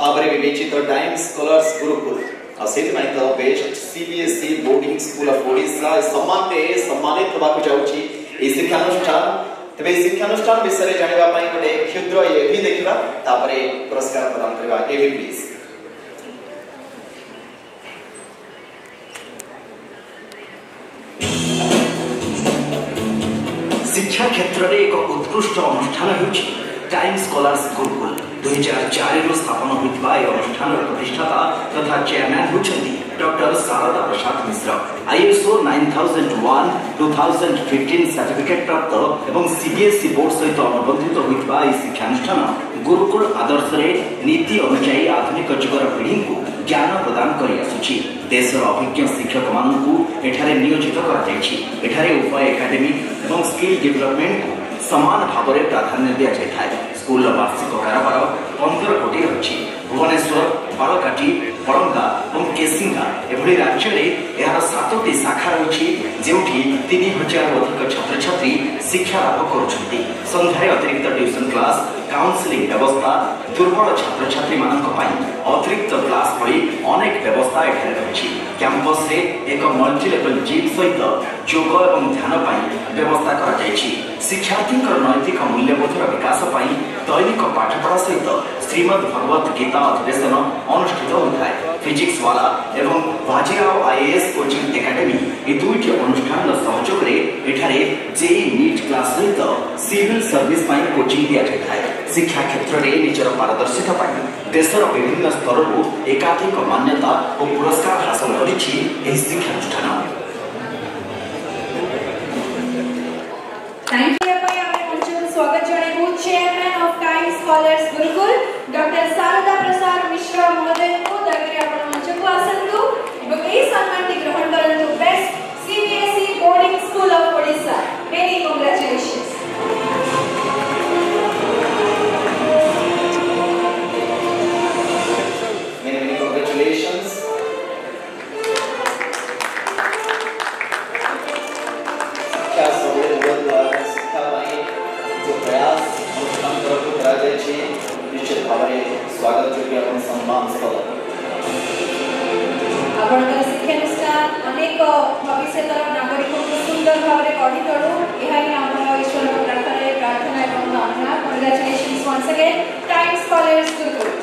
तापर विवेचित Times Scholars Gurukul आ सेति माइ तो best CBSE boarding school of Odisha सम्मानित होबाक जाउची ए शिक्षानुष्ठान। तबे शिक्षानुष्ठान विषय जानिबा पई गोटे क्षुद्र ये भी देखिबा तापर पुरस्कार प्रदान करबा ए भी प्लीज। शिक्षा क्षेत्र में एक उत्कृष्ट अनुष्ठान होउची टाइम्स स्कॉलर्स गुरुकुल 2004 रु स्थापन होइतबा ए अनुष्ठान प्रतिष्ठाता तथा चेयरमैन होउछंती doctor Sharada Prasad Mishra. ISO 9001 2015 certificate प्राप्त एवं सीबीएसई बोर्ड सहित अनुबंधित होइतबा ए शिक्षानुष्ठान गुरुकुल आदर्श रे नीति अनुसार आधुनिक जुगर पीढ़ी को ज्ञान प्रदान करि आसुची। देशर अभिज्ञ शिक्षक मानकु एठारे नियोजित करा जायछि। एठारे उभय एकेडमिक एवं स्किल डेवलपमेंट को समान भाव में प्राधान्य दिया जाए। स्कूल वार्षिक कारोबार 15 कोटी रही। भुवनेश्वर बालकाटी बड़ंगा और केसिंगा एभली राज्य में यार 7टी शाखा रही जो 3000 अधिक छात्र छात्री शिक्षा लाभ करुछंती। संध्यारे अतिरिक्त ट्यूशन क्लास काउंसलिंग व्यवस्था दुर्बल छात्र छात्री मानक पई अतिरिक्त क्लास भली अनेक व्यवस्था एठारे रही। कैंपस रे एक मल्टी लेवल जिम सहित योग और ध्यान पई व्यवस्था करा जायछि। शिक्षार्थी नैतिक मूल्यबोधर विकास पई दैनिक पाठपढ़ा सहित श्रीमद भगवत गीता अधिवेशन अनुष्ठित होता है। फिजिक्स वाला एवं बाजीराव आईएएस कोचिंग एकेडमी ए दुईटी अनुष्ठान सहयोग रे एठारे जेई नीट क्लास सहित सिविल सर्विस पई कोचिंग दिया जाता है। शिक्षा क्षेत्र में निजर पारदर्शिता पई देशर विभिन्न स्तर को एकाधिक मान्यता और पुरस्कार हासिल करिछि एही शिक्षानुष्ठान। स्वागत जणाइबु chairman of Times Scholars Gurukul doctor Sharada Prasad Mishra महोदय को दयकरी आपण मंच को आसन्तु एवं एही सम्मान ग्रहण करंतु best CBSE boarding school of Odisha. Many congratulations. Many congratulations. शिक्षा सबले द्वारा शिक्षा भाई जो प्रयास अनुष्ठान तरफ करा जाय छी निश्चित भाव में स्वागत योग्य अपन सम्मान स्थल। आपनकर शिक्षानुष्ठान अनेक भविष्यतर नागरिक को सुंदर भाव में गढ़ी तोड़ू यही आम ईश्वर प्रार्थना एवं कामना। Congratulations once again Times Scholars Gurukul.